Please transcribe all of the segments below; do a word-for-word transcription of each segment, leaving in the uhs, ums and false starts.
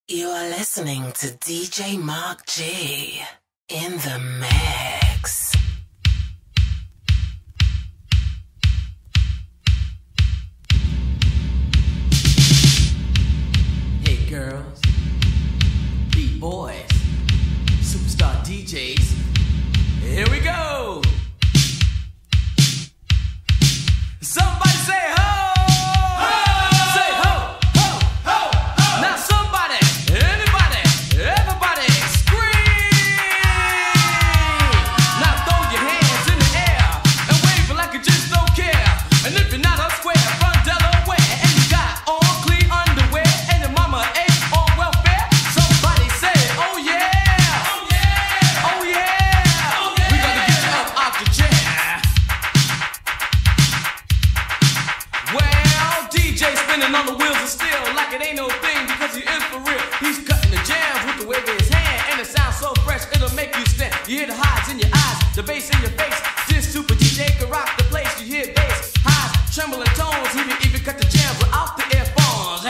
You are listening to D J Mark G in the mix. Hey girls, beat boys, superstar D Js, here we go! Somebody say ho! On the wheels of steel, like it ain't no thing, because he is for real. He's cutting the jams with the wave of his hand, and it sounds so fresh, it'll make you stand. You hear the highs in your eyes, the bass in your face. This super D J can rock the place. You hear bass, highs, trembling tones. He can even cut the jams without the earphones.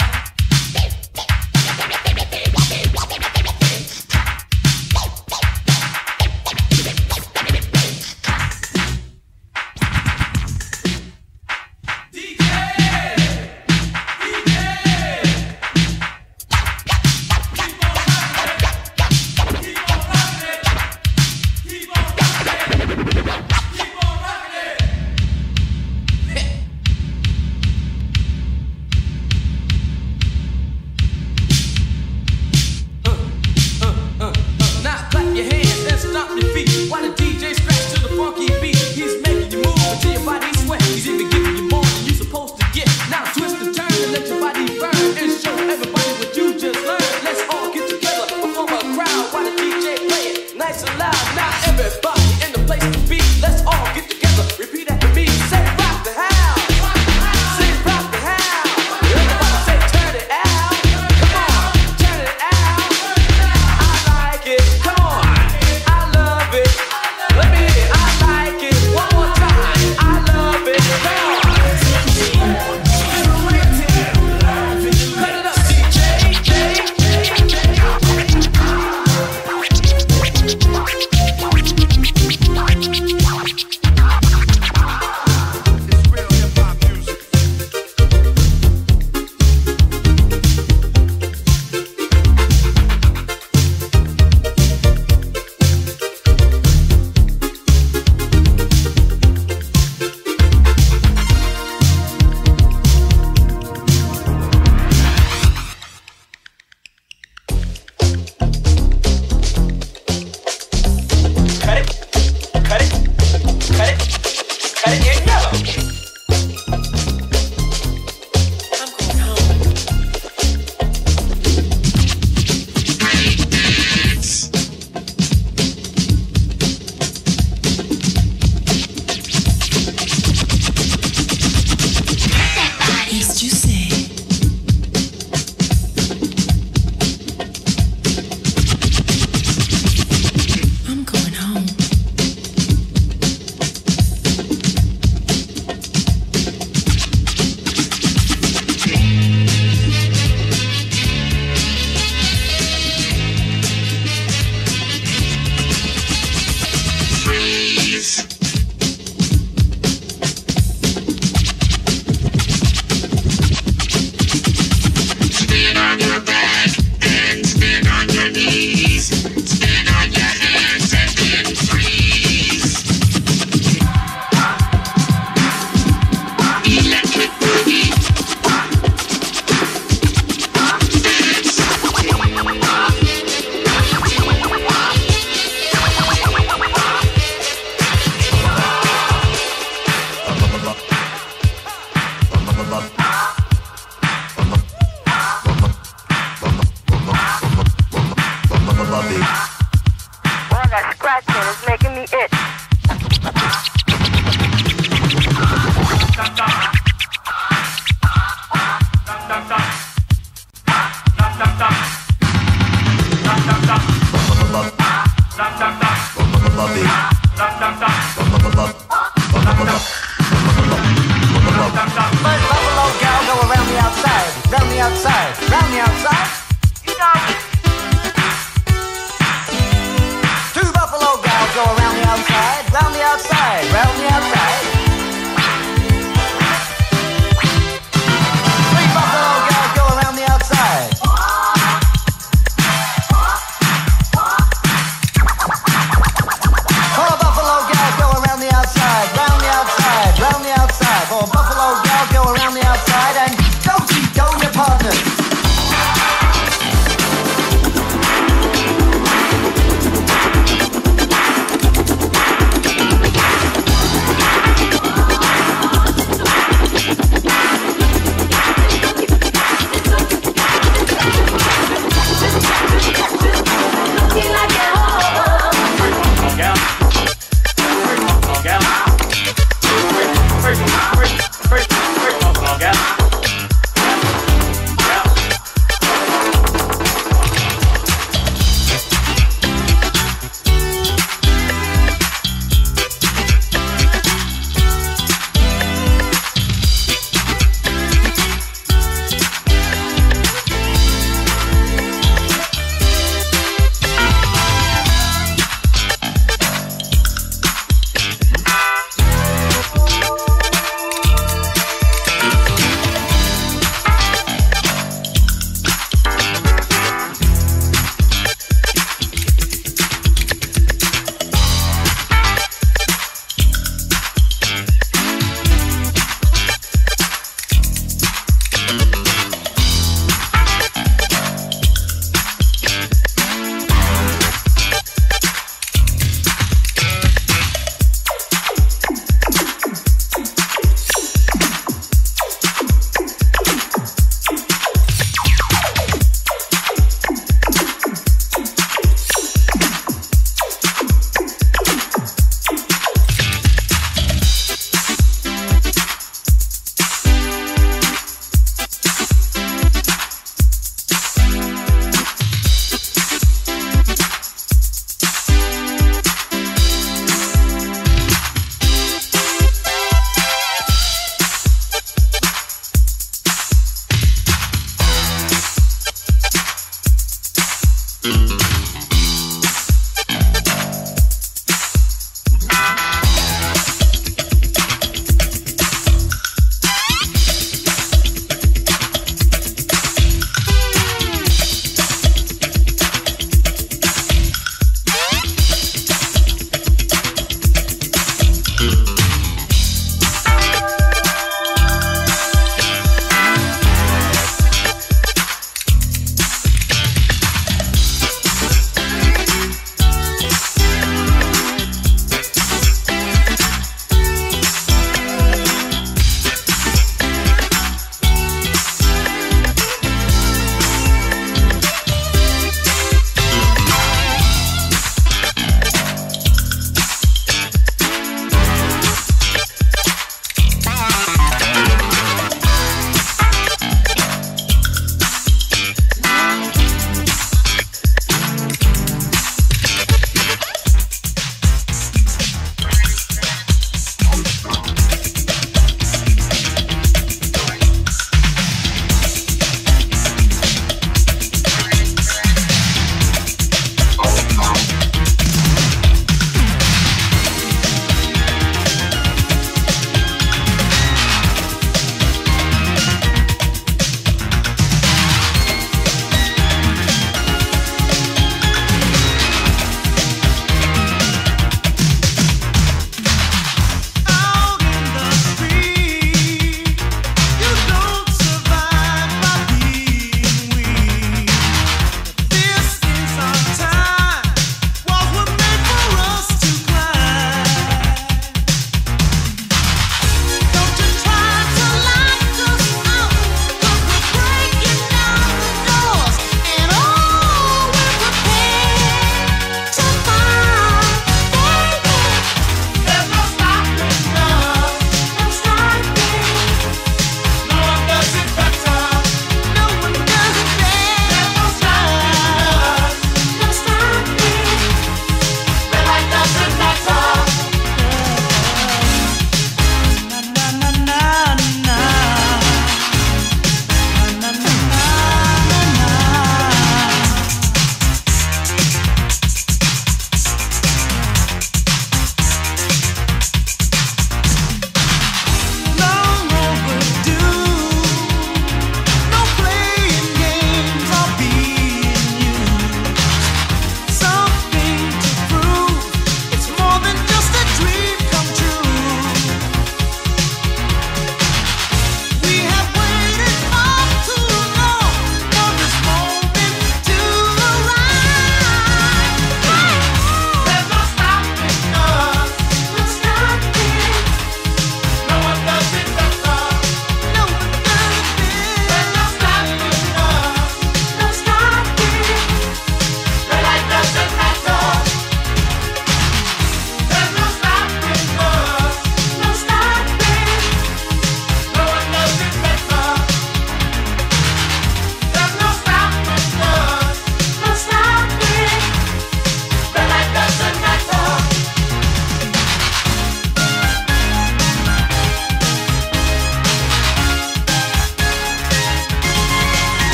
Round the outside, round the outside. You know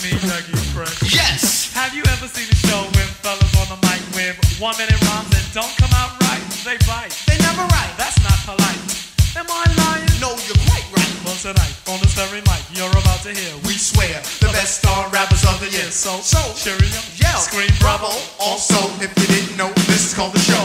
me, Dougie Fresh. Yes! Have you ever seen a show with fellas on the mic with one minute rhymes that don't come out right? They bite. They never right. That's not polite. Am I lying? No, you're quite right. Well, tonight, on this very mic, you're about to hear. We swear, the best star rappers of the year. So, So, cheerio, yell, scream bravo. Also, if you didn't know, this is called the show.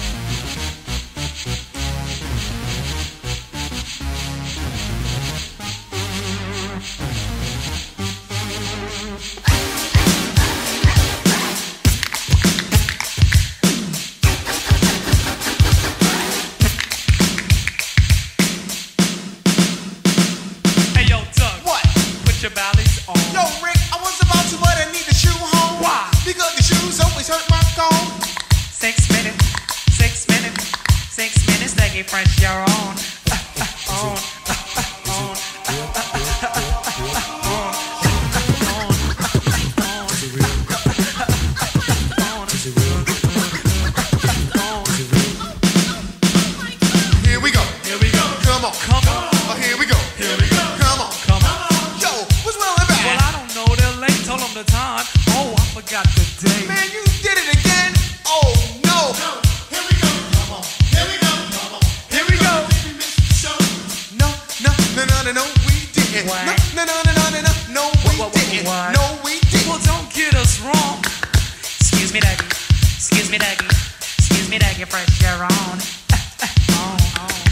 Hey, yo, Doug. What? Put your ballies on. Yo, Rick, I was about to, but I need the shoe home. Why? Because the shoes always hurt my cone. Six minutes, six minutes, six minutes, Dougie Fresh, you're on. Uh, uh, on, uh, uh, on, uh, uh, uh, uh, on, Here we go. Here we go. Come on. Come on. Oh, here we go. Here we go. Come on. Come on. Yo, what's really bad? Well, I don't know, they're late, told them the time. Oh, I forgot the date. Man, you did it again? Oh, no. Here we go. Come on. Here we go. Come on. Here we go. No, no, no, no, no, no, we didn't. What? No, no, no, no, no, no, no, we What, what, what, didn't. what? No, we didn't. Well, don't get us wrong. Excuse me, Dougie. Excuse me, Dougie. Excuse me, Dougie Fresh, you're on. On, on, on.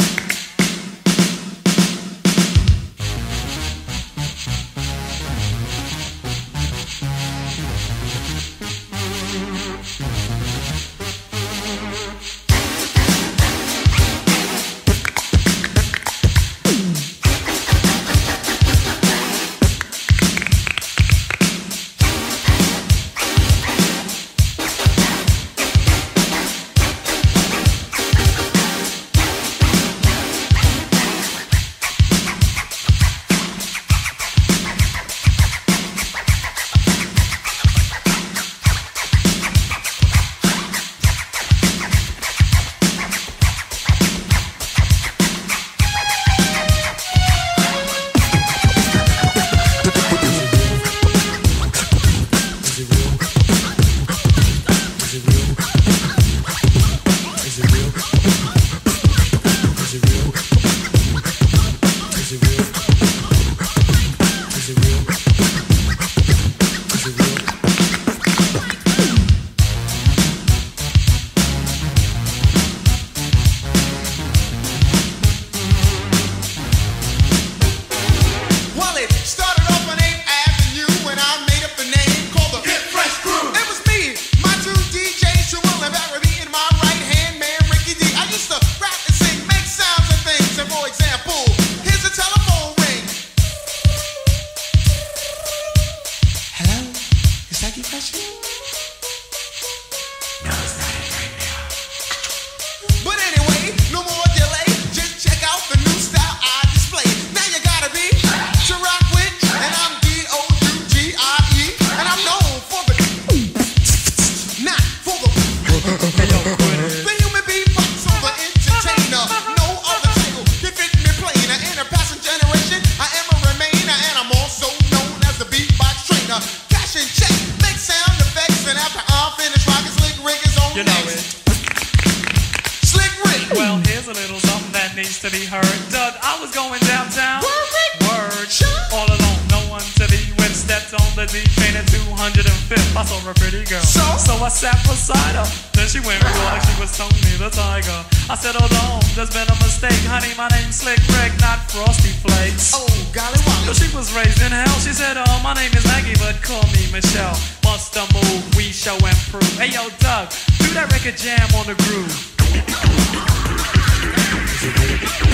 Well, it started off on eighth Avenue when I made up the name called the Get Fresh Crew. It was me, my two D Js, Sherelle and Barry, and my right-hand man, Ricky D. I used to rap and sing, make sounds and things. And for example, here's a telephone ring. Hello? Is that Get Fresh? No, it's not it right now. But anyway, no more delay. Just check out the new style I display. Now you gotta be to rock with, and I'm D O U G I E, and I'm known for the not for the the human beatbox of the entertainer. No other title can fit me plainer. In a passing generation, I am a remainer, and I'm also known as the beatbox trainer. Cash and check, make sound effects, and after I'm finished rocking, Slick Rick is on You know next. it. Slick Rick. Well, here's a little something that needs to be heard. Doug, I was going downtown. Word, Rick. Word. Sure. All alone, no one to be with. Stepped on the D train at two hundred fifth. I saw a pretty girl. So? So I sat beside her. Then she went real like she was Tony the Tiger. I said, hold on, there's been a mistake. Honey, my name's Slick Rick, not Frosty Flakes. Oh, golly So golly. she was raised in hell. She said, oh, my name is Maggie, but call me Michelle. Bust a move, we show and prove. Hey, yo, Doug, do that record jam on the groove.